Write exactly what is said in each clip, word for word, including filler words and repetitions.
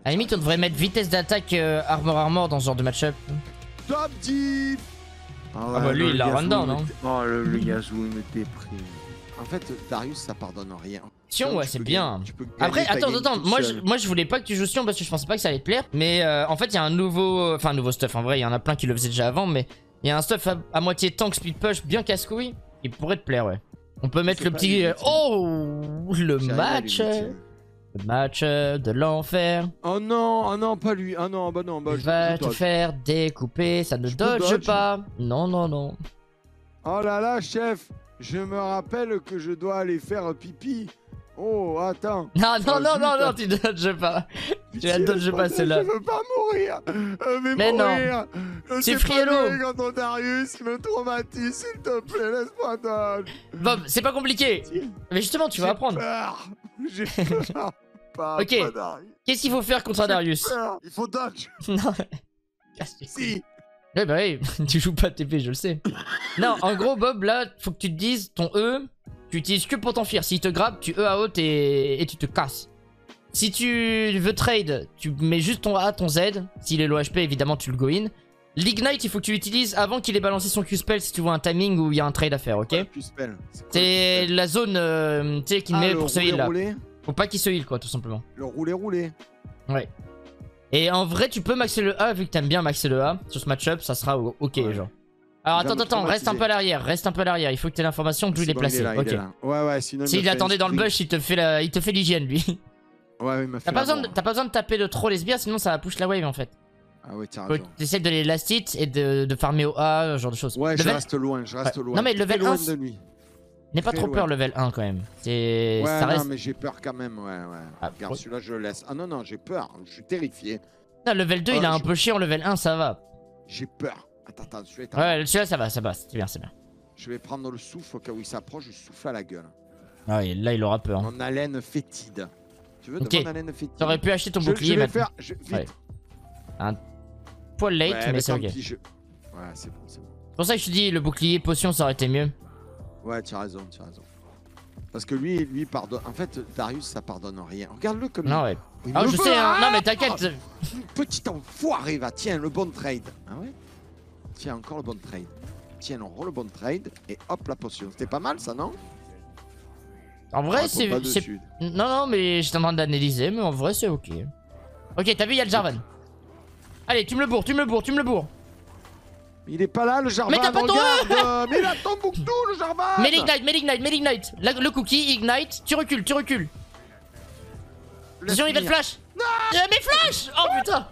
À la limite, on devrait mettre vitesse d'attaque euh, armor armor dans ce genre de match-up. Top diff. Ah, ouais, ah bah lui, il l'a run down, non? Oh, le, le Yasuo, il me déprime. En fait, Darius, ça pardonne rien. Sion, ouais, c'est bien. Après, attends, attends, moi je, moi je voulais pas que tu joues Sion parce que je pensais pas que ça allait te plaire. Mais euh, en fait, il y a un nouveau. Enfin, un nouveau stuff. En vrai, il y en a plein qui le faisaient déjà avant. Mais il y a un stuff à, à moitié tank speed push bien casse-couille. Il pourrait te plaire, ouais. On peut mettre le petit. Euh, oh, le match. Le match de l'enfer. Oh non, oh non, pas lui. Ah non, bah non, bah je va te faire découper. Ça ne dodge, dodge pas. Non, non, non. Oh là là, chef. Je me rappelle que je dois aller faire pipi. Oh, attends. Non, non, oh, non, non, non, tu dodges pas. Tu la dodges pas, celle-là. Je veux pas mourir. Euh, mais, mais mourir. non. C'est Friello. Quand ton Darius, il me traumatise, s'il te plaît, laisse-moi dodge. Bob, c'est pas compliqué. Mais justement, tu vas apprendre. J'ai peur. Pas, ok. Qu'est-ce qu'il faut faire contre un Darius? Peur. Il faut dodge. Non. Si. Ouais, bah oui, tu joues pas T P, je le sais. Non, en gros, Bob, là, faut que tu te dises ton E, tu utilises que pour t'enfuir. S'il te grappe, tu E à haute et... et tu te casses. Si tu veux trade, tu mets juste ton A, ton Z. S'il est low H P, évidemment, tu le go in. L'Ignite, il faut que tu l'utilises avant qu'il ait balancé son Q-Spell si tu vois un timing où il y a un trade à faire, ok? C'est la zone, euh, tu sais, qu'il ah, met pour se heal là. Roulé. Faut pas qu'il se heal, quoi, tout simplement. Le roulé roulé. Ouais. Et en vrai, tu peux maxer le A vu que t'aimes bien maxer le A. Sur ce match-up, ça sera ok, ouais. Genre. Alors attends, attends, reste un peu à l'arrière, reste un peu à l'arrière. Il faut que t'aies l'information que lui il est placé. Il est là, ok. Il est là. Ouais, ouais, sinon. S'il attendait dans le bush, il te fait la... il te fait l'hygiène, lui. Ouais, il m'a fait. T'as pas, besoin de... pas besoin de taper de trop les sbires, sinon ça va push la wave en fait. Ah ouais, tiens. T'essaies de les last hit et de... de farmer au A, ce genre de choses. Ouais, level... je reste loin, je reste ouais. loin. Non, mais level un. N'aie pas Très trop loin. peur, level un quand même. C'est. Ouais, ça reste... non, mais j'ai peur quand même, ouais, ouais. Ah, regarde, celui-là, je le laisse. Ah non, non, j'ai peur, je suis terrifié. Non, level deux, euh, il est un je... peu chiant, level un, ça va. J'ai peur. Attends, attends, celui-là. Ouais, celui-là, ça va, ça va, c'est bien, c'est bien. Je vais prendre le souffle au cas où il s'approche, je souffle à la gueule. Ah oui, là, il aura peur. Mon haleine fétide. Tu veux de okay. mon haleine fétide? T'aurais pu acheter ton je, bouclier je vais maintenant. Faire, je... Vite. Ouais. Un poil late, ouais, mais, mais c'est ok. Je... Ouais, c'est bon, c'est bon. C'est pour ça que je te dis, le bouclier potion, ça aurait été mieux. Ouais, tu as raison, tu as raison. Parce que lui, lui pardonne. En fait, Darius, ça pardonne rien. Regarde-le comme. Non, ouais. Ah, je sais, hein. Non, mais t'inquiète. Oh, petit enfoiré, va. Tiens, le bon trade. Ah ouais? Tiens, encore le bon trade. Tiens, on roule le bon trade. Et hop, la potion. C'était pas mal, ça, non? En vrai, c'est. Non, non, mais j'étais en train d'analyser, mais en vrai, c'est ok. Ok, t'as vu, il y a le Jarvan. Allez, tu me le bourres, tu me le bourres, tu me le bourres. Il est pas là, le Jarvan. Mais t'as pas ton euh, Mais il a ton bouctou, le Jarvan. Mais l'ignite, mais l'ignite, mais l'ignite. Le cookie, ignite. Tu recules, tu recules. Attention, il va te flash. Non euh, Mais flash. Oh putain.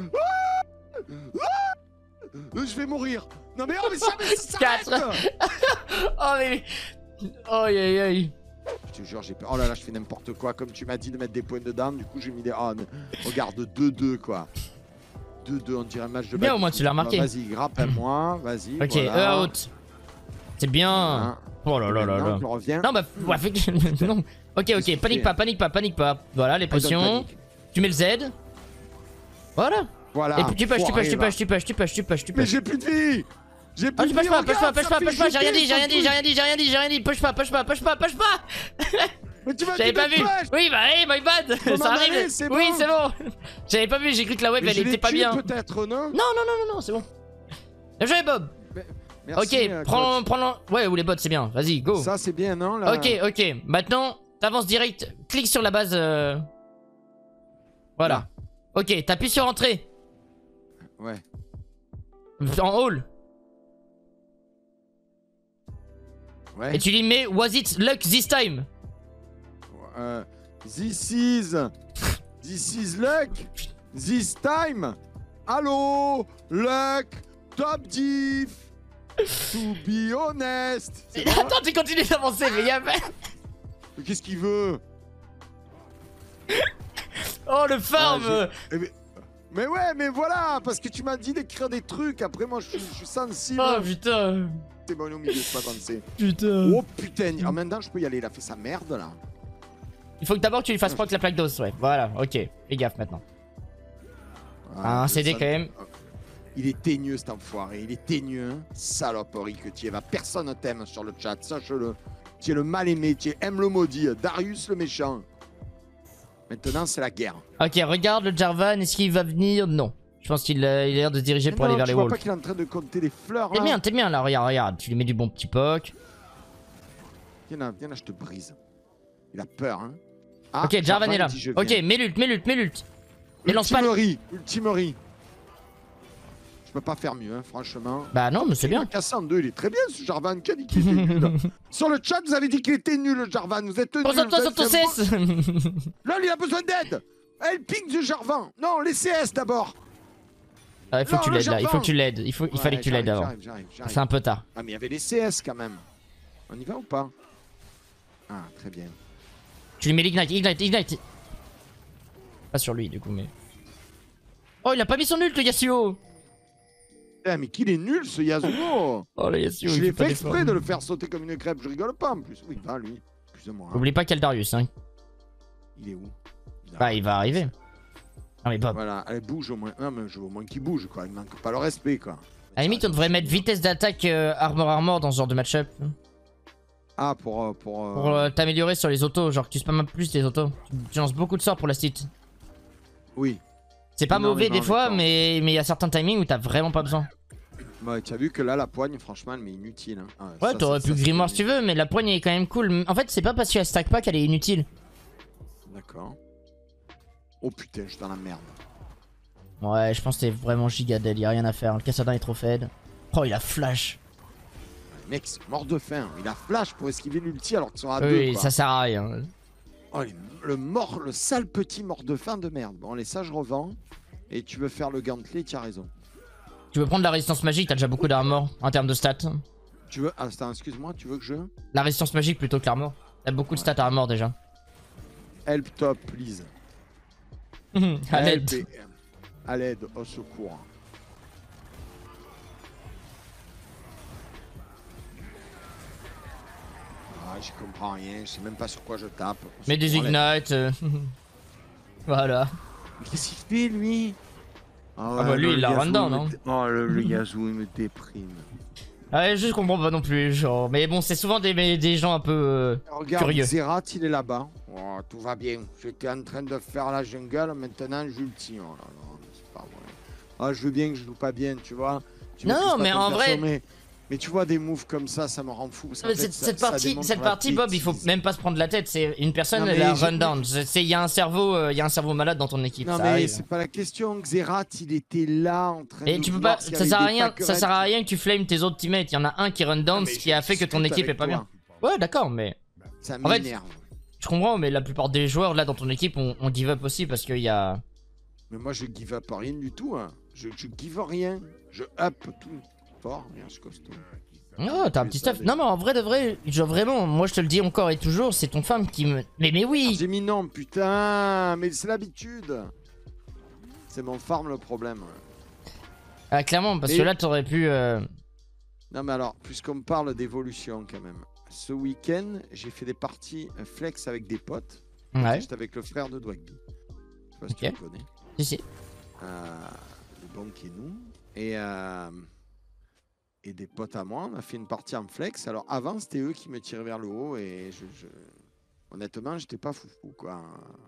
Je vais mourir. Non mais oh mais ça, mais ça quatre. Oh mais... Oh aïe aïe. Je te jure, j'ai peur. Oh là là, je fais n'importe quoi. Comme tu m'as dit de mettre des points de down, du coup j'ai mis des... Oh mais... Regarde, deux deux quoi. deux deux, on dirait un match de... Bien au moins tu l'as remarqué. Vas-y, grappe à moi, vas-y. Ok, voilà. E out. C'est bien. Voilà. Oh là là là là. Non bah... Ouais, non. Ok, ok, panique pas, panique pas, panique pas. Voilà, les potions. Tu mets le Z. Voilà. Voilà. Et puis tu push, tu push, tu push, tu push, tu push, tu push, tu push. Mais j'ai plus de vie. J'ai plus ah, de tu vie. pas, push pas, push pas, push pas, j'ai rien dit, j'ai rien dit, j'ai rien dit, j'ai rien dit, j'ai rien dit, push pas, push pas, push pas, push pas. Mais tu m'as dit j'avais pas vu. Oui, bah, hey, my bad. Ça arrive. Oui, c'est bon. J'avais pas vu, j'ai cru que la web elle était pas bien. Peut-être, non? Non, non, non, non, non, c'est bon. Bien joué, Bob. Ok, prends, prends. Ouais, ou les bots, c'est bien. Vas-y, go. Ça, c'est bien, non là. Ok, ok. Maintenant, t'avances direct. Clique sur la base. Euh... Voilà. Là. Ok, t'appuies sur entrée. Ouais. En hall. Ouais. Et tu lui mets Was it luck this time? euh, This is. This is luck. This time. Allô. Luck. Top diff. To be honest. Attends, tu continues d'avancer, mais y'a pas. Mais qu'est-ce qu'il veut? Oh, le farm. Ah, mais... mais ouais, mais voilà, parce que tu m'as dit d'écrire des trucs. Après, moi, je suis, je suis sensible. Oh putain. C'est bon, au milieu, je peux pas danser. Putain. Oh putain. En même temps, je peux y aller. Il a fait sa merde là. Il faut que d'abord tu lui fasses proc la plaque d'os, ouais. Voilà, ok. Fais gaffe maintenant. Ah, un C D ça... quand même. Il est teigneux cet enfoiré, il est teigneux, hein. Saloperie que tu es. Va, personne t'aime sur le chat, sache-le. Tu es le mal aimé, tu es M le maudit, Darius le méchant. Maintenant, c'est la guerre. Ok, regarde le Jarvan, est-ce qu'il va venir? Non. Je pense qu'il euh, il a l'air de se diriger Mais pour non, aller vers tu les vois walls. pas qu'il est en train de compter les fleurs T'es là. bien, t'es bien là, regarde, regarde. Tu lui mets du bon petit poke. Viens là, viens là, je te brise. Il a peur, hein. Ah, ok, Jarvan est là. dit, Ok, mets l'ult, mets l'ult, mets l'ult. Mais lance pas. Ultimerie, ultimerie. Je peux pas faire mieux, hein, franchement. Bah non, mais c'est bien. Cassé en deux, il est très bien ce Jarvan. Qui a dit qu'il était nul? Sur le chat, vous avez dit qu'il était nul, le Jarvan. Vous êtes nul. Concentre-toi sur ton C S. Là, il a besoin d'aide. Elle ping du Jarvan. Non, les C S d'abord. Ah, il faut Non, que tu le l'aides là, il faut Jarvan. que tu l'aides. Il, faut... il Ouais, fallait que tu l'aides j'arrive, avant. j'arrive, j'arrive, j'arrive. C'est un peu tard. Ah, mais il y avait les C S quand même. On y va ou pas? Ah, très bien. Tu lui mets l'ignite, ignite, ignite. Pas sur lui du coup, mais. Oh, il a pas mis son ult, le Yasuo. Eh, mais qu'il est nul ce Yasuo. Oh, le Yasuo. Je il l'ai fait pas fait d'effort. exprès de le faire sauter comme une crêpe. Je rigole pas en plus. Oui, va lui. Excusez-moi. hein. Oublie pas qu'il y a le Darius, hein. Il est où? Il Bah, il va arriver. Non, mais Bob. Voilà, allez, bouge au moins. Non, mais je veux au moins qu'il bouge, quoi. Il manque pas le respect, quoi. À la limite, on devrait mettre vitesse d'attaque euh, armor armor dans ce genre de match-up. Ah, pour. euh, pour, euh, Pour euh, t'améliorer sur les autos, genre que tu spammes plus les autos. Tu lances beaucoup de sorts pour la stit. Oui. C'est pas Non, mauvais mais non, des fois, d'accord. mais il y a certains timings où t'as vraiment pas besoin. Bah, tu as vu que là, la poigne, franchement, elle m'est inutile. Hein. Ah, Ouais, ça, t'aurais ça, pu ça, grimoire c'est si tu veux, mais la poigne est quand même cool. En fait, c'est pas parce qu'elle stack pas qu'elle est inutile. D'accord. Oh putain, je suis dans la merde. Ouais, je pense que c'est vraiment gigadel, y'a rien à faire. Le Cassadin est trop fade. Oh, il a flash. Le mec, c'est mort de faim. Il a flash pour esquiver l'ulti alors qu'ils sont à deux. Oui, Quoi. ça sert à rien. Oh, les- le mort, le sale petit mort de faim de merde. Bon, allez, ça, je revends. Et tu veux faire le gantelet, tu as raison. Tu veux prendre la résistance magique, t'as déjà beaucoup d'armor en termes de stats. Tu veux. Ah, attends, excuse-moi, tu veux que je. La résistance magique plutôt que l'armor. T'as beaucoup de stats à armor déjà. Help top, please. À Help l'aide. et- À l'aide, au secours. Ah, j'y comprends rien, je sais même pas sur quoi je tape. Au Mets des secours, à l'aide. ignites. euh, voilà. Mais qu'est-ce qu'il fait, lui? Ah bah, lui, il l'a run down, non? Oh, le, le Yasuo, il me déprime. Ouais, je comprends pas non plus, genre. Mais bon, c'est souvent des, des gens un peu euh, Regarde, curieux. Xerath, il est là-bas. Oh, tout va bien. J'étais en train de faire la jungle, maintenant j'ultime. Oh là là, c'est pas vrai. Ah, je veux bien que je joue pas bien, tu vois. Tu Non, maîtrises pas mais ton en perso, vrai- Mais, mais tu vois, des moves comme ça, ça me rend fou. Ça, en Mais fait, cette, ça- cette ça partie, démontre cette la partie Bob, il faut bêtise. même pas se prendre la tête. C'est une personne, Non, elle mais a je- run down. Il y a un cerveau, euh, y a un cerveau malade dans ton équipe. Non, ça mais arrive. c'est pas la question. Xerath, il était là en train de. Et tu peux voir pas, s'il y ça avait sert à des rien, ça packerettes. sert à rien que tu flames tes autres teammates. Il y en a un qui run Non, down, mais ce qui a je fait que ton discute équipe est avec pas toi. bien. Ouais, d'accord, mais Ça En fait, m'énerve. je comprends, mais la plupart des joueurs là dans ton équipe ont, ont give up aussi parce qu'il y a. Mais moi, je give up rien du tout. Hein. Je, je give rien. Je up tout. Fort, rien, je suis costaud. Oh, t'as un petit stuff. Non, mais en vrai de vrai, genre vraiment, moi je te le dis encore et toujours, c'est ton femme qui me. Mais, mais oui! J'ai mis non, putain, mais c'est l'habitude. C'est mon farm le problème. Ah, clairement, parce Mais- que là t'aurais pu. euh, Non, mais alors, puisqu'on parle d'évolution quand même, ce week-end, j'ai fait des parties euh, flex avec des potes. Ouais, J'étais avec le frère de Dwagby. Je sais pas si Ok. tu le connais. si, si. Euh, le bon qui est nous. Et, euh, et des potes à moi, on a fait une partie en flex. Alors avant, c'était eux qui me tiraient vers le haut et je, je... honnêtement, j'étais pas foufou quoi.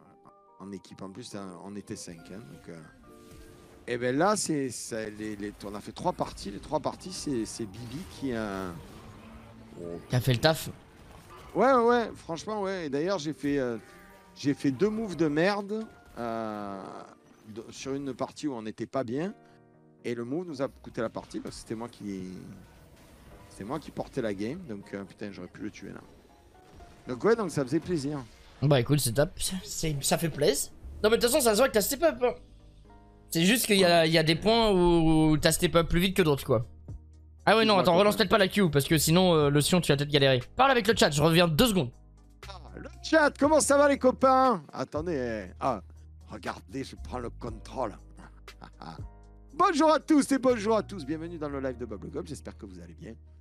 En équipe en plus, on était cinq. Hein, donc, euh... Et ben là, c'est, ça, les, les... on a fait trois parties. Les trois parties, c'est, c'est Bibi qui a. Oh. Qui a fait le taf. Ouais, ouais, ouais, franchement, ouais. Et d'ailleurs, j'ai fait, euh, j'ai fait deux moves de merde euh, de- sur une partie où on n'était pas bien. Et le move nous a coûté la partie parce que c'était moi qui, c'était moi qui portais la game. Donc euh, putain, j'aurais pu le tuer là. Donc ouais, donc ça faisait plaisir. Bah écoute, c'est top. C'est- Ça fait plaisir. Non, mais de toute façon, ça se voit que t'as step up. hein. C'est juste qu'il y a, il y a des points où t'as step up plus vite que d'autres, quoi. Ah ouais, non, Dis-moi, attends, relance copain. peut-être pas la queue parce que sinon, euh, le Sion, tu vas peut-être galérer. Parle avec le chat, je reviens deux secondes. Ah, le chat, comment ça va les copains? Attendez, eh, ah, regardez, je prends le contrôle. Bonjour à tous et bonjour à tous, bienvenue dans le live de Bob le Gob, j'espère que vous allez bien.